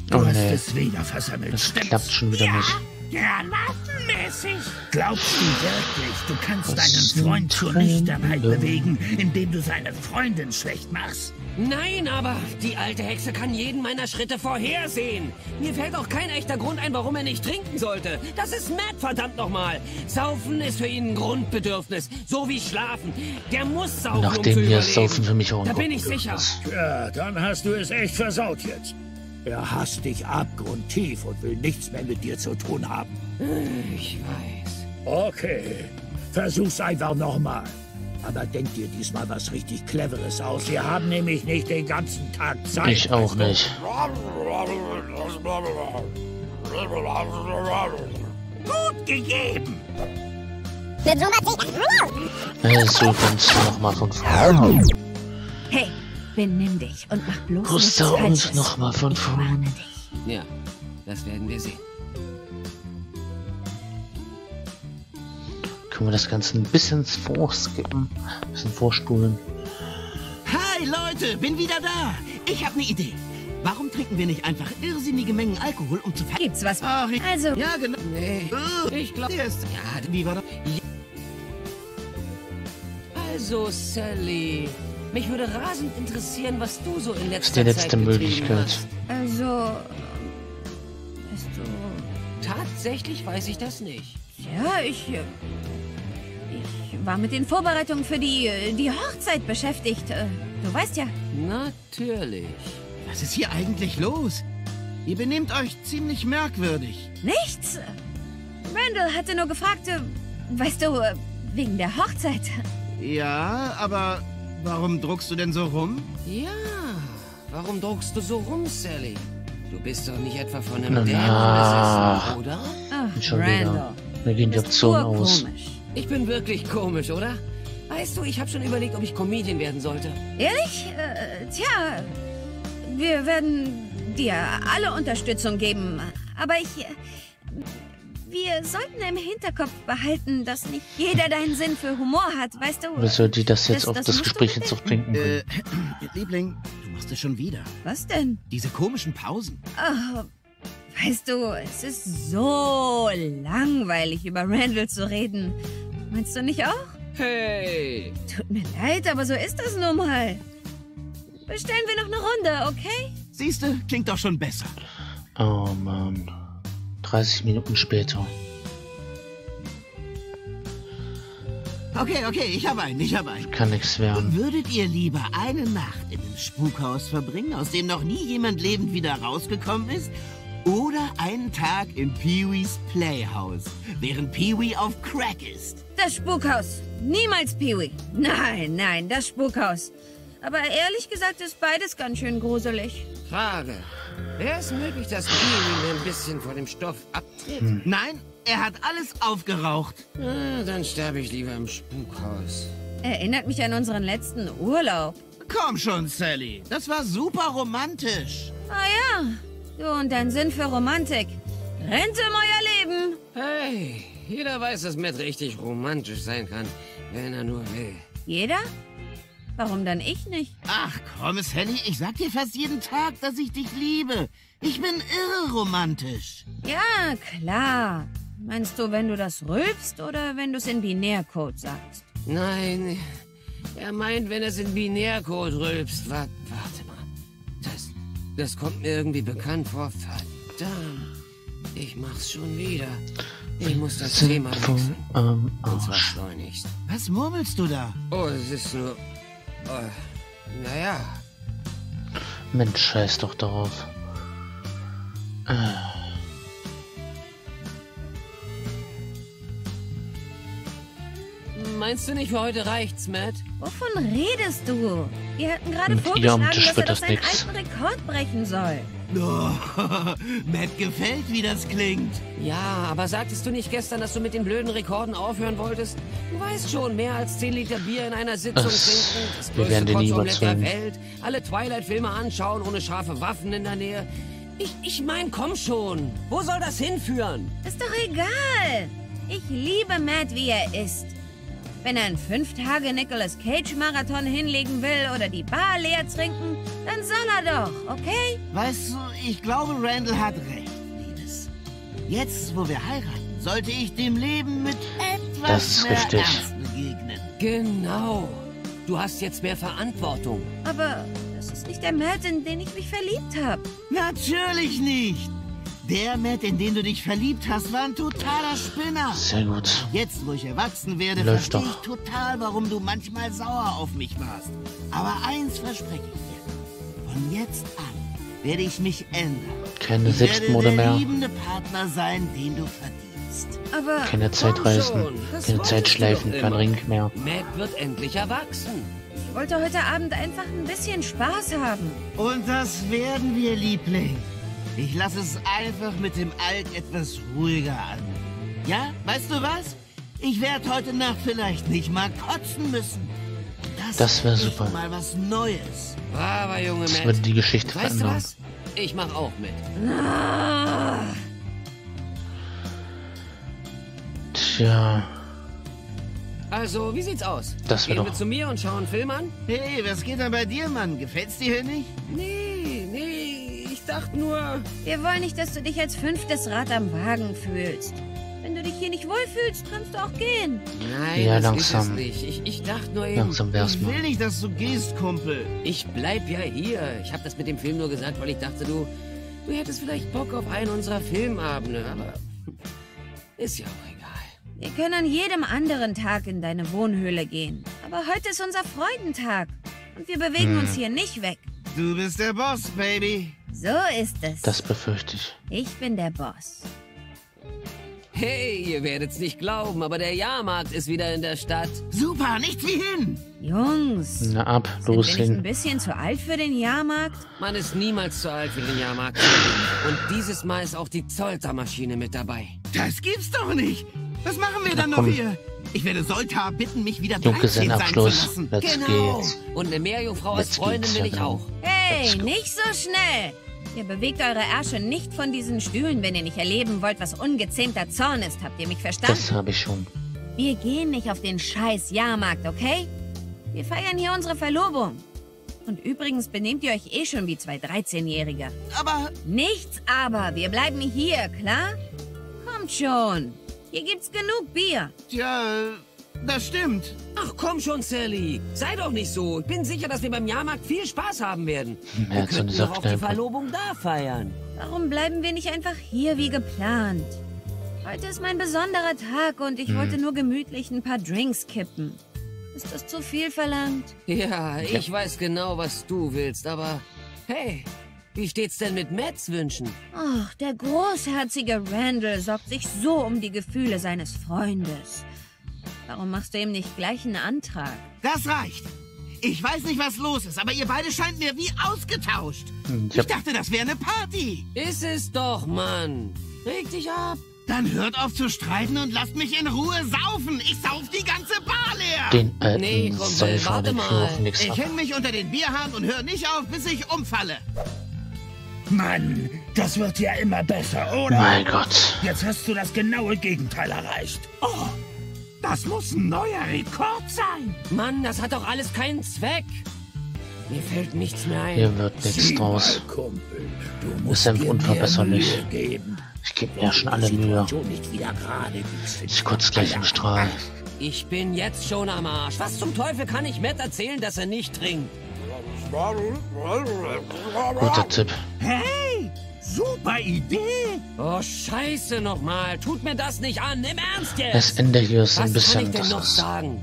Du hast nee. es wieder versammelt. Das stimmt's? klappt schon wieder nicht. Granatenmäßig. Glaubst du wirklich, du kannst Was deinen Freund zur Nüchternheit denn? bewegen, indem du seine Freundin schlecht machst? Nein, aber die alte Hexe kann jeden meiner Schritte vorhersehen. Mir fällt auch kein echter Grund ein, warum er nicht trinken sollte. Das ist Matt, verdammt nochmal. Saufen ist für ihn ein Grundbedürfnis, so wie Schlafen. Der muss saufen, Nachdem um zu hier überleben. ist Saufen für mich auch ein Da bin ich sicher. Grundbedürfnis. Ja, dann hast du es echt versaut jetzt. Er hasst dich abgrundtief und will nichts mehr mit dir zu tun haben. Ich weiß. Okay, versuch's einfach nochmal. Aber denk dir diesmal was richtig Cleveres aus. Wir haben nämlich nicht den ganzen Tag Zeit. Ich auch nicht. Gut gegeben. So kannst du nochmal von vorne. Hey, benimm dich und mach bloß Gustav nichts uns Falsches. nochmal von Ich vorne. warne dich. Ja, das werden wir sehen. Können wir das Ganze ein bisschen vorskippen? Ein bisschen vorspulen. Hi Leute, bin wieder da. Ich habe eine Idee. Warum trinken wir nicht einfach irrsinnige Mengen Alkohol, um zu feiern? Gibt's was? Ach, Also, ja, genau. Nee, ich glaube... Erst. Ja, wie war das? Also, Sally, mich würde rasend interessieren, was du so in Das ist letzter die Zeit letzte getrieben Möglichkeit. hast. also, weißt du, Tatsächlich weiß ich das nicht. ja, ich war mit den Vorbereitungen für die Hochzeit beschäftigt. Du weißt ja. Natürlich. Was ist hier eigentlich los? Ihr benehmt euch ziemlich merkwürdig. Nichts. Randall hatte nur gefragt, weißt du, wegen der Hochzeit. Ja, aber warum druckst du denn so rum? Ja, warum druckst du so rum, Sally? Du bist doch nicht etwa von einem Na, Dämon na. besessen, oder? Ach, Schon wieder. Randall. Mir gehen die Du bist Optionen aus. urkomisch. Ich bin wirklich komisch, oder? Weißt du, ich habe schon überlegt, ob ich Comedian werden sollte. Ehrlich? Tja, wir werden dir alle Unterstützung geben. Aber wir sollten im Hinterkopf behalten, dass nicht jeder deinen Sinn für Humor hat, weißt du? Wie soll die das jetzt auf Das das musst du Gespräch jetzt auch trinken bringen? Liebling, du machst es schon wieder. Was denn? Diese komischen Pausen. Oh, weißt du, es ist so langweilig, über Randall zu reden. Meinst du nicht auch? Hey! Tut mir leid, aber so ist das nun mal. Bestellen wir noch eine Runde, okay? Siehste, klingt doch schon besser. Oh Mann. 30 Minuten später. Okay, ich habe einen. Kann nichts werden. Würdet ihr lieber eine Nacht in einem Spukhaus verbringen, aus dem noch nie jemand lebend wieder rausgekommen ist? Oder einen Tag in Pee-wees Playhouse, während Pee-wee auf Crack ist? Das Spukhaus. Niemals Pee-wee. Nein, das Spukhaus. Aber ehrlich gesagt ist beides ganz schön gruselig. Frage. Wäre es möglich, dass Peewee mir ein bisschen von dem Stoff abtritt? Nein, er hat alles aufgeraucht. Dann sterbe ich lieber im Spukhaus. Erinnert mich an unseren letzten Urlaub. Komm schon, Sally. Das war super romantisch. Ah ja, du und dein Sinn für Romantik. Rente in euer Leben. Hey, jeder weiß, dass Matt richtig romantisch sein kann, wenn er nur will. Jeder? Warum dann ich nicht? Ach komm, Sally, ich sag dir fast jeden Tag, dass ich dich liebe. Ich bin irre romantisch. Ja, klar. Meinst du, wenn du das rülpst oder wenn du es in Binärcode sagst? Nein, er meint, wenn es in Binärcode rülpst. Warte mal. Das kommt mir irgendwie bekannt vor. Verdammt. Ich mach's schon wieder. Ich muss das Thema wechseln. Und zwar schleunigst. Was murmelst du da? Oh, es ist nur... naja. Mensch, scheiß doch darauf. Meinst du nicht, für heute reicht's, Matt? Wovon redest du? Wir hatten gerade Mit vorgeschlagen, ihrem Tisch dass er wird doch das seinen nix. alten Rekord brechen soll. Oh, Matt gefällt, wie das klingt. Ja, aber sagtest du nicht gestern, dass du mit den blöden Rekorden aufhören wolltest? Du weißt schon, mehr als 10 Liter Bier in einer Sitzung trinken, das wir werden größte den nie Kotzomelett der überzeugen. Welt, alle Twilight-Filme anschauen, ohne scharfe Waffen in der Nähe. Ich mein, komm schon. Wo soll das hinführen? Ist doch egal. Ich liebe Matt, wie er ist. Wenn er einen 5 Tage Nicolas Cage Marathon hinlegen will oder die Bar leer trinken, dann soll er doch, okay? Weißt du, ich glaube, Randall hat recht, Liebes. Jetzt, wo wir heiraten, sollte ich dem Leben mit Das etwas ist mehr richtig. Ernst begegnen. Genau. Du hast jetzt mehr Verantwortung. Aber das ist nicht der Matt, in den ich mich verliebt habe. Natürlich nicht. Der Matt, in den du dich verliebt hast, war ein totaler Spinner. Sehr gut. Jetzt, wo ich erwachsen werde, Läuft verstehe doch. ich total, warum du manchmal sauer auf mich warst. Aber eins verspreche ich dir. Von jetzt an werde ich mich ändern. Keine Ich werde Selbstmorde der mehr. liebende Partner sein, den du verdienst. Aber Keine Zeitreisen. schon, das Keine wolltest Zeitschleifen. du doch Kein immer. Ring mehr. Matt wird endlich erwachsen. ich wollte heute Abend einfach ein bisschen Spaß haben. Und das werden wir, Liebling. Ich lasse es einfach mit dem Alk etwas ruhiger an. Ja, weißt du was? Ich werde heute Nacht vielleicht nicht mal kotzen müssen. Das wär ist super. mal was Neues. Aber Junge Das Matt. würde die Geschichte Weißt du verändern. was? Ich mach auch mit. Tja, Also, wie sieht's aus? Das wär Gehen doch- wir zu mir und schauen einen Film an? Hey, was geht denn bei dir, Mann? Gefällt's dir hier nicht? Nee, ich dachte nur... Wir wollen nicht, dass du dich als 5. Rad am Wagen fühlst. Wenn du dich hier nicht wohlfühlst, kannst du auch gehen. Nein, Ja, das langsam. ist es nicht. Ich dachte nur eben... langsam wär's Ich will mal. nicht, dass du gehst, Kumpel. Ich bleib ja hier. Ich habe das mit dem Film nur gesagt, weil ich dachte, du hättest vielleicht Bock auf einen unserer Filmabende, aber ist ja auch egal. Wir können an jedem anderen Tag in deine Wohnhöhle gehen. Aber heute ist unser Freudentag. Und wir bewegen uns hier nicht weg. Du bist der Boss, Baby. So ist es. Das befürchte ich. Ich bin der Boss. Hey, ihr werdet's nicht glauben, aber der Jahrmarkt ist wieder in der Stadt. Super, nichts wie hin. Jungs, Na ab, sind los wir nicht ein hin. bisschen zu alt für den Jahrmarkt? Man ist niemals zu alt für den Jahrmarkt. Und dieses Mal ist auch die Zolltermaschine mit dabei. Das gibt's doch nicht. Was machen wir dann noch komm. hier? Ich werde Soltar bitten, mich wieder 13 sein zu Junggesellenabschluss. lassen. Let's Genau. geht's. Und eine Meerjungfrau als Jetzt Freundin geht's, will ja, ich genau. auch. Hey, Let's go. nicht so schnell! Ihr bewegt eure Ärsche nicht von diesen Stühlen, wenn ihr nicht erleben wollt, was ungezähmter Zorn ist. Habt ihr mich verstanden? Das habe ich schon. Wir gehen nicht auf den scheiß Jahrmarkt, okay? Wir feiern hier unsere Verlobung. Und übrigens benehmt ihr euch eh schon wie 2 13-Jährige. Aber Nichts aber, wir bleiben hier, klar? Kommt schon. Hier gibt's genug Bier. tja, das stimmt. Ach komm schon, Sally. Sei doch nicht so. Ich bin sicher, dass wir beim Jahrmarkt viel Spaß haben werden. Er Wir hat so könnten eine doch auch die Saftkneipe. Verlobung da feiern. Warum bleiben wir nicht einfach hier wie geplant? Heute ist mein besonderer Tag und ich wollte nur gemütlich ein paar Drinks kippen. Ist das zu viel verlangt? Ja, ich weiß genau, was du willst, aber hey, wie steht's denn mit Matts Wünschen? Ach, der großherzige Randall sorgt sich so um die Gefühle seines Freundes. Warum machst du ihm nicht gleich einen Antrag? Das reicht. Ich weiß nicht, was los ist, aber ihr beide scheint mir wie ausgetauscht. Ja. Ich dachte, das wäre eine Party. Ist es doch, Mann. Reg dich ab. Dann hört auf zu streiten und lasst mich in Ruhe saufen. Ich sauf die ganze Bar leer. Den alten Nee, Kumpel, Säufer, warte der mal. Führer nix Ich ab. hänge mich unter den Bierhahn und höre nicht auf, bis ich umfalle. Mann, das wird ja immer besser, oder? Mein Gott. Jetzt hast du das genaue Gegenteil erreicht. Oh, das muss ein neuer Rekord sein. Mann, das hat doch alles keinen Zweck. Mir fällt nichts mehr ein. Hier wird nichts Sieh draus. mal, Kumpel, du musst einfach dir unverbesserlich. mehr Mühe geben. Ich gebe mir schon alle Mühe. Nicht wieder gerade biegst. Ich kotze gleich im Strahl. Ich bin jetzt schon am Arsch. Was zum Teufel kann ich Matt erzählen, dass er nicht trinkt? Guter Tipp. Hey, super Idee. Oh, scheiße nochmal. Tut mir das nicht an. Im Ernst jetzt. Das Ende hier ist ein Was kann ich bisschen... denn noch Das ist, sagen?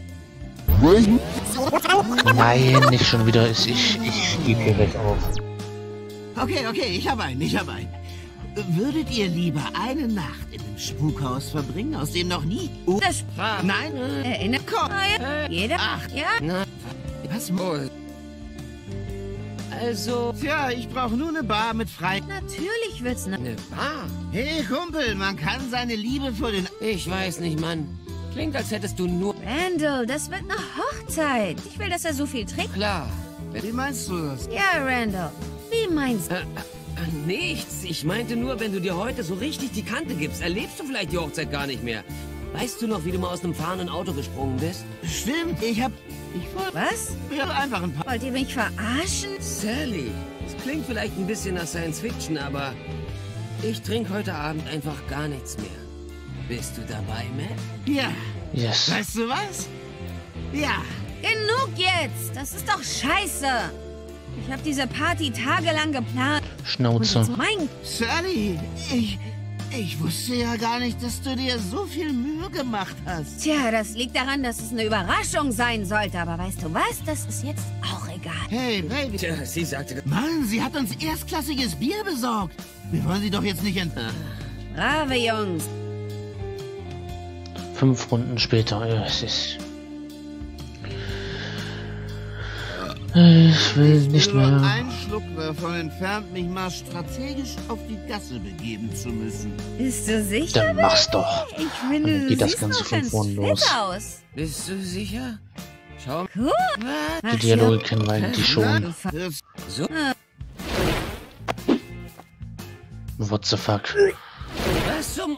nein, nicht schon wieder. Ich gebe hier gleich auf. Okay, ich habe einen. Würdet ihr lieber eine Nacht in einem Spukhaus verbringen, aus dem noch nie... Das Nein? erinnert jeder. Ach. Ja, Na, Was wohl? also, Tja, ich brauche nur eine Bar mit frei... natürlich wird's eine Bar. Hey, Kumpel, man kann seine Liebe für den... Ich weiß nicht, Mann. Klingt, als hättest du nur... Randall, das wird eine Hochzeit. Ich will, dass er so viel trinkt. Klar. Wie meinst du das? Ja, Randall. Wie meinst du? Nichts. Ich meinte nur, wenn du dir heute so richtig die Kante gibst, erlebst du vielleicht die Hochzeit gar nicht mehr. Weißt du noch, wie du mal aus einem fahrenden Auto gesprungen bist? Stimmt, ich wollte Was? einfach ein paar... Wollt ihr mich verarschen? Sally, es klingt vielleicht ein bisschen nach Science Fiction, aber ich trinke heute Abend einfach gar nichts mehr. Bist du dabei, Matt? Ja, Yes. weißt du was? Ja, Genug jetzt! Das ist doch scheiße! Ich habe diese Party tagelang geplant. Und Schnauze. jetzt mein... Sally, ich wusste ja gar nicht, dass du dir so viel Mühe gemacht hast. Tja, das liegt daran, dass es eine Überraschung sein sollte. Aber weißt du was? Das ist jetzt auch egal. Hey, Baby. Tja, sie sagte... Mann, sie hat uns erstklassiges Bier besorgt. Wir wollen sie doch jetzt nicht Brave Jungs. 5 Runden später. Ja, es ist... Ich will nicht nur mehr. ein Schluck davon entfernt, mich mal strategisch auf die Gasse begeben zu müssen. Bist du sicher? Dann mach's doch. Ich finde, Dann du geht das siehst Ganze noch von ganz vorn fit los. aus. Bist du sicher? Schau Cool. mal. Die Dialoge kennen wir eigentlich schon. Du Ver- Das So, What the fuck? was zum...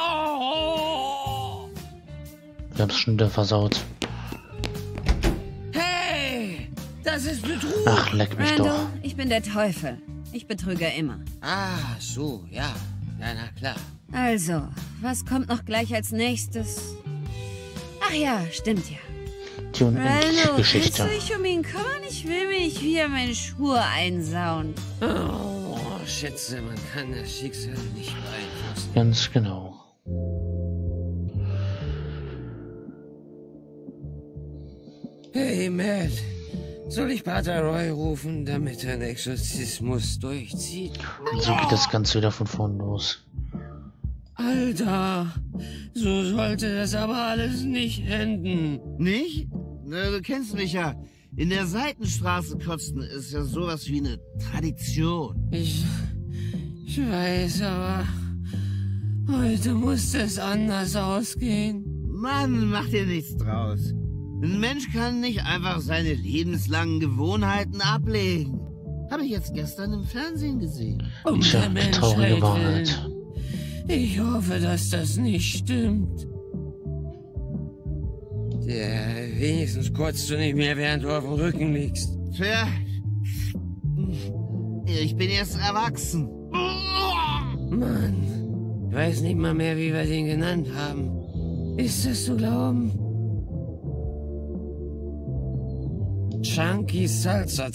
Oh! Wir haben's schon wieder versaut. Hey! Das ist Betrug! Ach, leck mich Randall, doch. ich bin der Teufel. Ich betrüge immer. Ah, so, ja. Ja, na klar. Also, was kommt noch gleich als nächstes? Ach ja, stimmt ja. Die unendliche Randall, kannst Geschichte. du dich um ihn kümmern? Ich will mir nicht wieder meine Schuhe einsauen. Oh, schätze, man kann das Schicksal nicht beeinflussen. Ganz genau. Hey, Matt. Soll ich Pater Roy rufen, damit er den Exorzismus durchzieht? Und so geht das Ganze wieder von vorn los. Alter, so sollte das aber alles nicht enden. nicht? Na, du kennst mich ja. In der Seitenstraße kotzen ist ja sowas wie eine Tradition. Ich weiß, aber heute muss es anders ausgehen. Mann, mach dir nichts draus. Ein Mensch kann nicht einfach seine lebenslangen Gewohnheiten ablegen. Habe ich jetzt gestern im Fernsehen gesehen. Um Tja, der die traurige Menschheit Wahrheit. willen. Ich hoffe, dass das nicht stimmt. Ja, wenigstens kotzt du nicht mehr, während du auf dem Rücken liegst. Tja, ich bin erst erwachsen. Mann, ich weiß nicht mal mehr, wie wir den genannt haben. Ist das zu glauben? Chunky Salsa.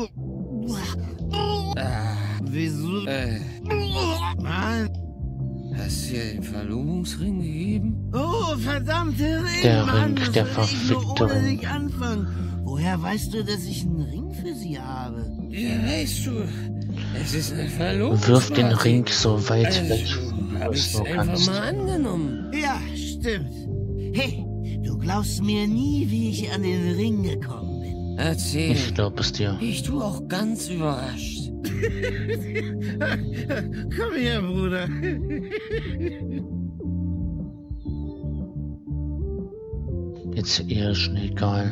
Wieso? Mann. Hast du dir den Verlobungsring gegeben? Oh, verdammte Ring, Der Mann, Ring, das der will ich nur verfickte ohne Ring. dich anfangen. Woher weißt du, dass ich einen Ring für sie habe? Ja, weißt du, es ist eine Verlobungsparty. Wirf den Ring so weit Also, weg, hab wie ich's du einfach kannst. mal angenommen. Ja, stimmt. Hey, du glaubst mir nie, wie ich an den Ring gekommen bin. Erzähl. Ich glaub es dir. Ich tu auch ganz überrascht. Komm her, Bruder. Jetzt eher schon egal.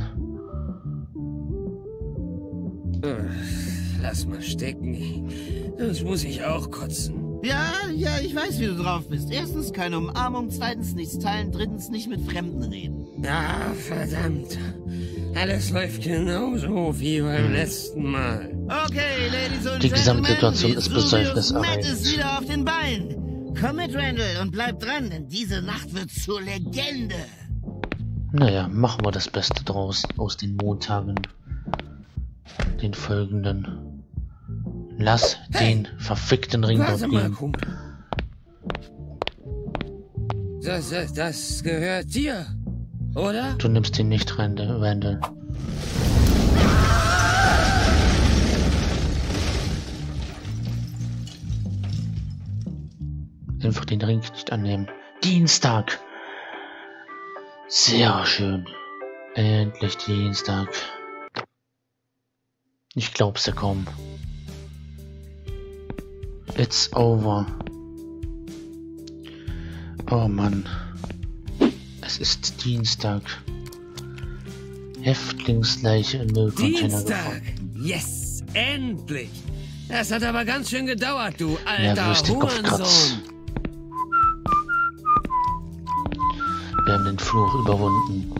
Lass mal stecken. Sonst muss ich auch kotzen. Ja, ich weiß, wie du drauf bist. Erstens keine Umarmung, zweitens nichts teilen, drittens nicht mit Fremden reden. Ah, verdammt. Alles läuft genauso wie beim letzten Mal. Okay, Ladies und Die Gentlemen, Gesamtsituation ist Vesuvius Matt besäufniserregend. ist wieder auf den Beinen. Komm mit, Randall, und bleib dran, denn diese Nacht wird zur Legende. Naja, machen wir das Beste draus aus den Montagen. Den folgenden. Lass den verfickten Ring Warte dort mal, liegen. Kumpel. Das gehört dir, oder? Du nimmst ihn nicht, Randall. Einfach den Ring nicht annehmen. Dienstag! Sehr schön. Endlich Dienstag. Ich glaub's ja kaum. It's over. Oh Mann. Es ist Dienstag. Häftlingsleiche im Müllcontainer Dienstag. gefunden. Yes, endlich. Das hat aber ganz schön gedauert, du alter Nervös den Kopf Hurensohn. kratzen. wir haben den Fluch überwunden.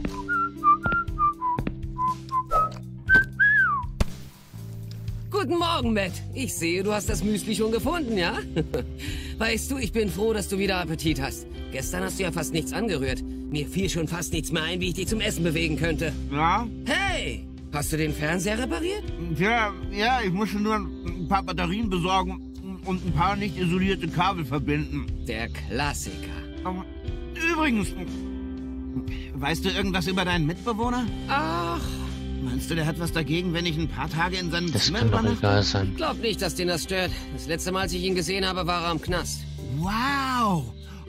Guten Morgen, Matt. Ich sehe, du hast das Müsli schon gefunden, ja? Weißt du, ich bin froh, dass du wieder Appetit hast. Gestern hast du ja fast nichts angerührt. Mir fiel schon fast nichts mehr ein, wie ich dich zum Essen bewegen könnte. Ja? Hey! Hast du den Fernseher repariert? Tja, ja, ich musste nur ein paar Batterien besorgen und ein paar nicht isolierte Kabel verbinden. Der Klassiker. Übrigens, weißt du irgendwas über deinen Mitbewohner? Ach, Meinst du, der hat was dagegen, wenn ich ein paar Tage in seinem Das Zimmer kann doch übernachte? egal sein. glaub nicht, dass den das stört. Das letzte Mal, als ich ihn gesehen habe, war er am Knast. Wow!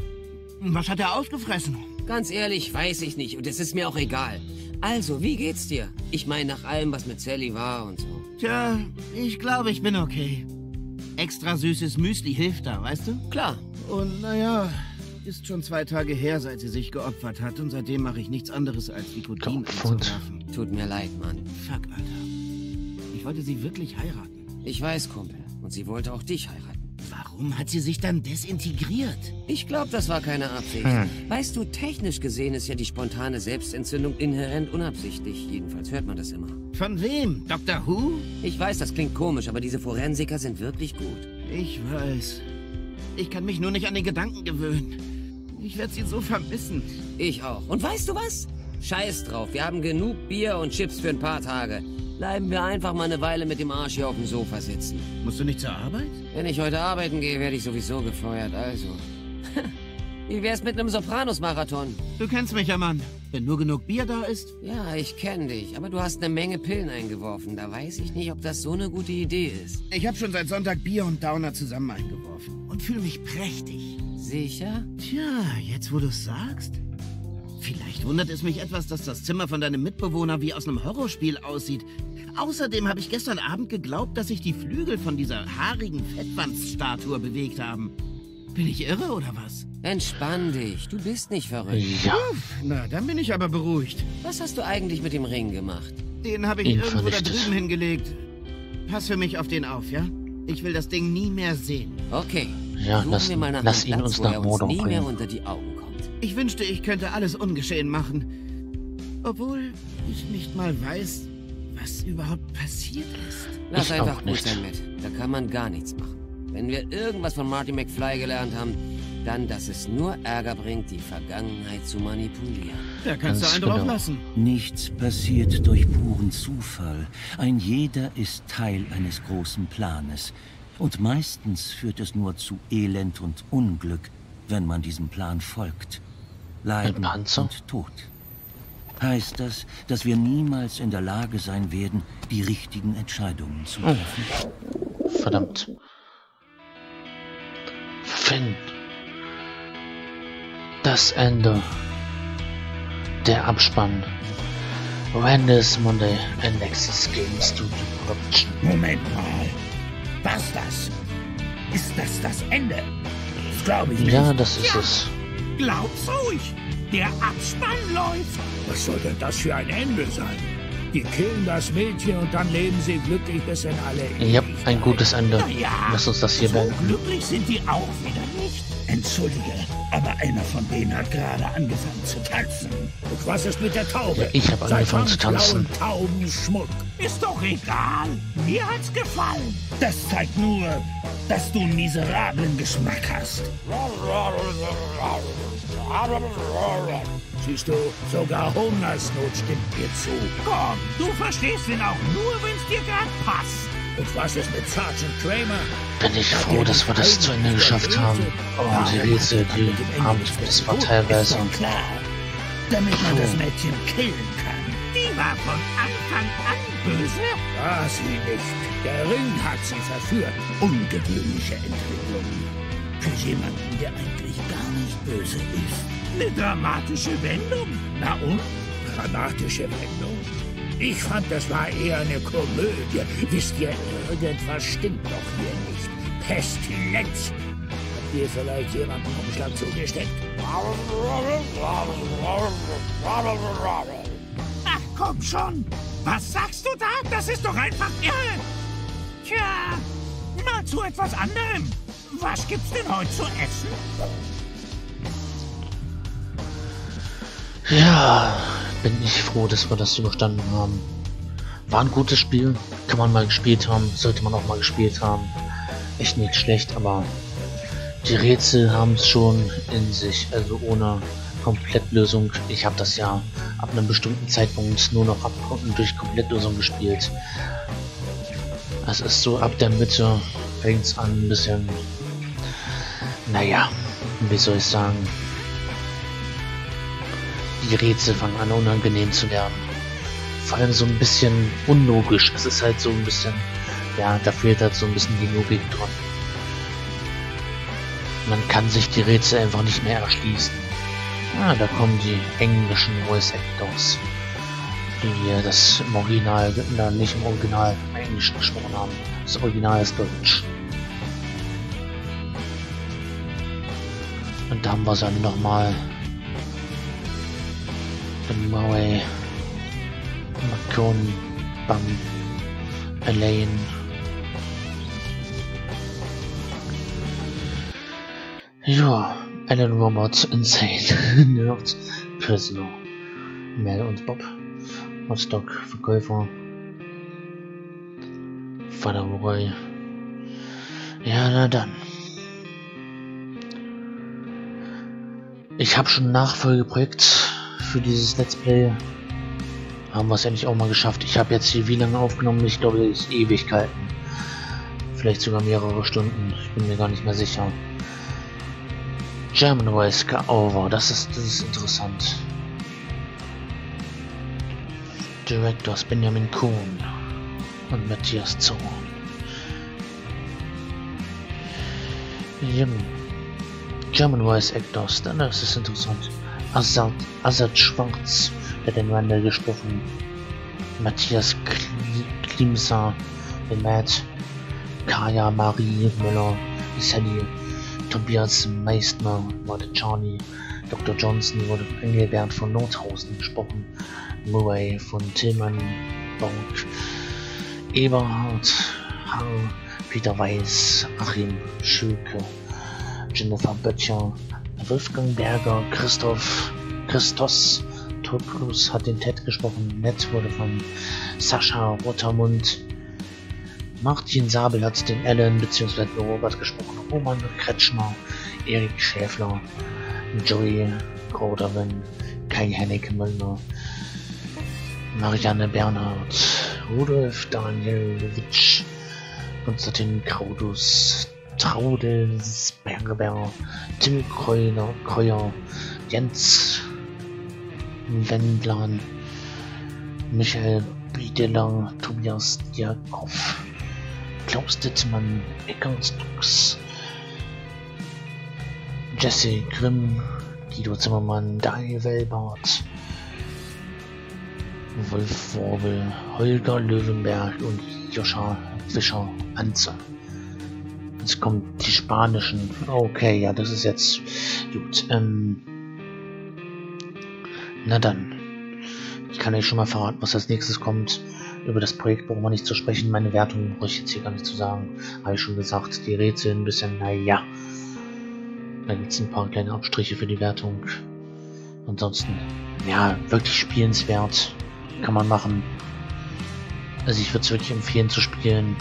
Was hat er ausgefressen? Ganz ehrlich, weiß ich nicht und es ist mir auch egal. Also, wie geht's dir? Ich meine, nach allem, was mit Sally war und so. Tja, ich glaube, ich bin okay. Extra süßes Müsli hilft da, weißt du? Klar. Und naja, ist schon 2 Tage her, seit sie sich geopfert hat. Und seitdem mache ich nichts anderes, als Nikotin Geopfert? einzuwerfen. Tut mir leid, Mann. Fuck, Alter. Ich wollte sie wirklich heiraten. Ich weiß, Kumpel. Und sie wollte auch dich heiraten. Warum hat sie sich dann desintegriert? Ich glaube, das war keine Absicht. Weißt du, technisch gesehen ist ja die spontane Selbstentzündung inhärent unabsichtlich. Jedenfalls hört man das immer. Von wem? Dr. Who? Ich weiß, das klingt komisch, aber diese Forensiker sind wirklich gut. Ich weiß. Ich kann mich nur nicht an den Gedanken gewöhnen. Ich werde sie so vermissen. Ich auch. Und weißt du was? Scheiß drauf. Wir haben genug Bier und Chips für ein paar Tage. Bleiben wir einfach mal eine Weile mit dem Arsch hier auf dem Sofa sitzen. Musst du nicht zur Arbeit? Wenn ich heute arbeiten gehe, werde ich sowieso gefeuert, also. Wie wär's mit einem Sopranos-Marathon? Du kennst mich ja, Mann. Wenn nur genug Bier da ist. Ja, ich kenne dich, aber du hast eine Menge Pillen eingeworfen. Da weiß ich nicht, ob das so eine gute Idee ist. Ich habe schon seit Sonntag Bier und Downer zusammen eingeworfen. Und fühle mich prächtig. Sicher? Tja, jetzt wo du es sagst. Vielleicht wundert es mich etwas, dass das Zimmer von deinem Mitbewohner wie aus einem Horrorspiel aussieht. Außerdem habe ich gestern Abend geglaubt, dass sich die Flügel von dieser haarigen Fettwandsstatue bewegt haben. Bin ich irre oder was? Entspann dich, du bist nicht verrückt. Ja, Na, dann bin ich aber beruhigt. Was hast du eigentlich mit dem Ring gemacht? Den habe ich Ihn irgendwo da vernichtet. drüben hingelegt. Pass für mich auf den auf, ja? Ich will das Ding nie mehr sehen. Okay, Ja, suchen wir mal nach lass einem ihn Platz, uns wo nach er uns Mordor nie mehr bringen. unter die Augen kommt. Ich wünschte, ich könnte alles ungeschehen machen. Obwohl ich nicht mal weiß, was überhaupt passiert ist. Lass Ich einfach auch gut nicht. sein mit. Da kann man gar nichts machen. Wenn wir irgendwas von Marty McFly gelernt haben, dann, dass es nur Ärger bringt, die Vergangenheit zu manipulieren. Da kannst Ganz du einen drauf genau. lassen. Nichts passiert durch puren Zufall. Ein jeder ist Teil eines großen Planes. Und meistens führt es nur zu Elend und Unglück, wenn man diesem Plan folgt. Leiden Panzer? und Tod. Heißt das, dass wir niemals in der Lage sein werden, die richtigen Entscheidungen zu treffen? Verdammt. Finn. Das Ende. Der Abspann. Wendy's Monday and Nexus Game Studio Production. Moment mal. Was das? Ist das Ende? Das glaube ich nicht. Ja, das ist es. Glaub's ruhig. Der Abspann läuft. Was soll denn das für ein Ende sein? Die killen das Mädchen und dann leben sie glücklich bis in alle Ja, Ewigkeit. ein gutes Ende. Ja, Lass uns das hier so beenden. glücklich sind die auch wieder nicht. Entschuldige, aber einer von denen hat gerade angefangen zu tanzen. Und was ist mit der Taube? Ja, ich habe angefangen zu tanzen. Blauen Taubenschmuck. Ist doch egal. Mir hat's gefallen. Das zeigt nur, dass du einen miserablen Geschmack hast. Siehst du, sogar Hungersnot stimmt dir zu. Komm, du verstehst ihn auch nur, wenn's dir gerade passt. Und was ist mit Sergeant Kramer? Bin ich froh, dass wir das zu Ende geschafft haben. Oh, die Rätsel, die haben, das war teilweise. Ist doch klar, damit man das Mädchen killen kann. Die war von Anfang an böse? War sie nicht. Der Ring hat sie verführt. Ungewöhnliche Entwicklung. Für jemanden, der eigentlich gar nicht böse ist. Eine dramatische Wendung. Na und? Dramatische Wendung? Ich fand, das war eher eine Komödie. Wisst ihr, irgendwas stimmt doch hier nicht. Pestilenz. Habt ihr vielleicht jemanden Umschlag zugesteckt? Ach komm schon. Was sagst du da? Das ist doch einfach irre. Tja, mal zu etwas anderem. Was gibt's denn heute zu essen? Ja, bin ich froh, dass wir das überstanden haben. War ein gutes Spiel, kann man mal gespielt haben, sollte man auch mal gespielt haben. Echt nicht schlecht, aber die Rätsel haben es schon in sich, also ohne Komplettlösung. Ich habe das ja ab einem bestimmten Zeitpunkt nur noch durch Komplettlösung gespielt. Es ist so ab der Mitte fängt es an ein bisschen, naja, wie soll ich sagen, die Rätsel fangen an unangenehm zu werden. Vor allem so ein bisschen unlogisch. Es ist halt so ein bisschen, ja, da fehlt halt so ein bisschen die Logik dran. Man kann sich die Rätsel einfach nicht mehr erschließen. Ah, da kommen die englischen Voice Actors, die das im Original, nicht im Original, im Englischen gesprochen haben. Das Original ist Deutsch. Und da haben wir dann nochmal Murray, Macron, Bam, Elaine. Ja, Alan Robert, Insane, Nerd, Prisoner, Mel und Bob, Hotdog, Verkäufer, Vater Roy. Ja, na dann. Ich habe schon ein Nachfolgeprojekt für dieses Let's Play. Haben wir es endlich auch mal geschafft. Ich habe jetzt hier wie lange aufgenommen? Ich glaube, es ist Ewigkeiten. Vielleicht sogar mehrere Stunden. Ich bin mir gar nicht mehr sicher. German Voice Over. Das ist interessant. Directors Benjamin Kuhn und Matthias Zorn. German Voice Actors. Dann das ist interessant. Azad Schwarz, der den Randall gesprochen. Matthias Klimser, den Matt. Kaya Marie Müller, die Sally. Tobias Meistner war der Charlie. Dr. Johnson wurde von Engelbert von Nordhausen gesprochen. Murray von Tillmann Bonk. Eberhard Hall, Peter Weiß, Achim Schülke, Jennifer Böttcher, Wolfgang Berger, Christos Tokrus hat den Ted gesprochen. Ned wurde von Sascha Rottermund. Martin Sabel hat den Alan bzw. Robert gesprochen. Roman Kretschmer, Erik Schäfler, Joey Groderin, Kai Hennecke Müller, Marianne Bernhardt, Rudolf Danielowitsch, Konstantin Kraudus, Traudels Berger, Tim Kreuer, Jens Wendlan, Michael Biedeler, Tobias Diakov, Klaus Dittmann, Eckart Dux, Jesse Grimm, Guido Zimmermann, Daniel Welbart, Wolf Worbel, Holger Löwenberg und Joscha Fischer Anze. Jetzt kommen die spanischen. Okay, ja, das ist jetzt gut. Na dann. Ich kann euch schon mal verraten, was als nächstes kommt. Über das Projekt brauchen wir nicht zu sprechen. Meine Wertung brauche ich jetzt hier gar nicht zu sagen. Habe ich schon gesagt. Die Rätsel ein bisschen, naja. Da gibt es ein paar kleine Abstriche für die Wertung. Ansonsten, ja, wirklich spielenswert. Kann man machen. Also ich würde es wirklich empfehlen zu spielen.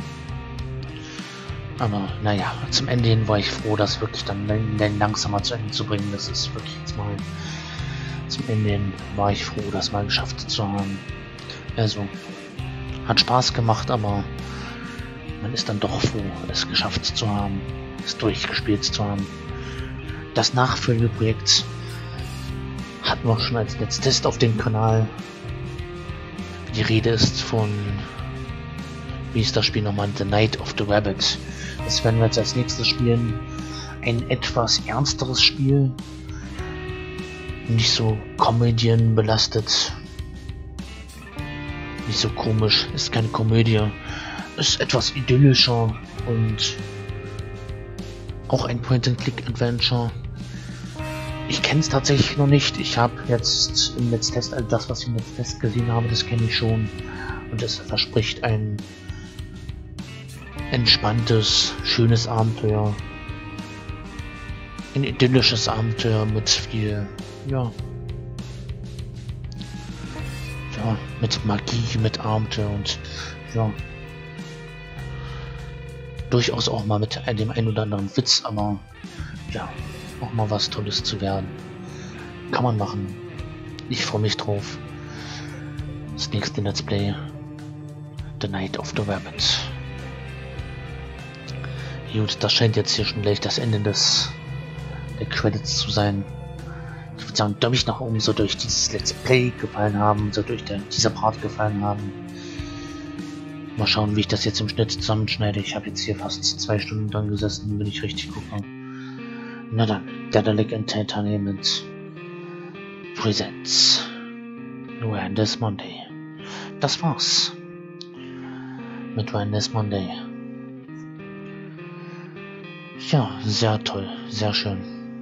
Aber naja, zum Ende hin war ich froh, das wirklich dann langsamer zu Ende zu bringen. Das ist wirklich jetzt mal zum Ende hin war ich froh, das mal geschafft zu haben. Also, hat Spaß gemacht, aber man ist dann doch froh, es geschafft zu haben, es durchgespielt zu haben. Das Nachfolgeprojekt hatten wir schon als Let's Test auf dem Kanal. Die Rede ist von, wie ist das Spiel nochmal, The Night of the Rabbit. Das werden wir jetzt als nächstes spielen. Ein etwas ernsteres Spiel. Nicht so Komödien belastet. Nicht so komisch. Ist keine Komödie. Ist etwas idyllischer und auch ein Point-and-Click-Adventure. Ich kenne es tatsächlich noch nicht. Ich habe jetzt im Let's Test, also das, was ich im Let's Test gesehen habe, das kenne ich schon. Und es verspricht ein entspanntes, schönes Abenteuer. Ein idyllisches Abenteuer mit viel, ja, ja, mit Magie, mit Abenteuer und ja, durchaus auch mal mit dem ein oder anderen Witz, aber ja, auch mal was Tolles zu werden. Kann man machen. Ich freue mich drauf. Das nächste Let's Play, The Night of the Rabbit. Gut, das scheint jetzt hier schon gleich das Ende der Credits zu sein. Ich würde sagen, Daumen nach oben, so durch dieses Let's Play gefallen haben, so durch dieser Part gefallen haben. Mal schauen, wie ich das jetzt im Schnitt zusammenschneide. Ich habe jetzt hier fast 2 Stunden dran gesessen, wenn ich richtig gucke. Na dann, Daedalic Entertainment presents Random Monday. Das war's mit Random Monday. Ja, sehr toll, sehr schön.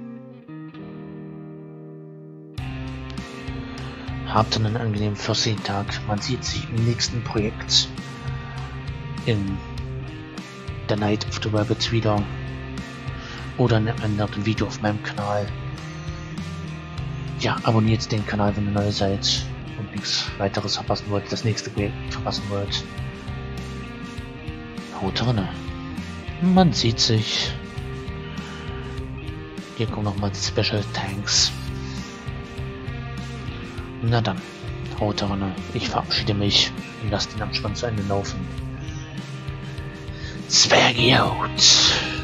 Habt einen angenehmen 14. Tag. Man sieht sich im nächsten Projekt in The Night of the Rabbit wieder oder in einem anderen Video auf meinem Kanal. Ja, abonniert den Kanal, wenn ihr neu seid und nichts weiteres verpassen wollt, das nächste Projekt verpassen wollt. Haut rein. Man sieht sich. Hier kommen nochmal Special Thanks. Na dann, haut rein. Ich verabschiede mich und lasse den Abspann zu Ende laufen. Zwergi out!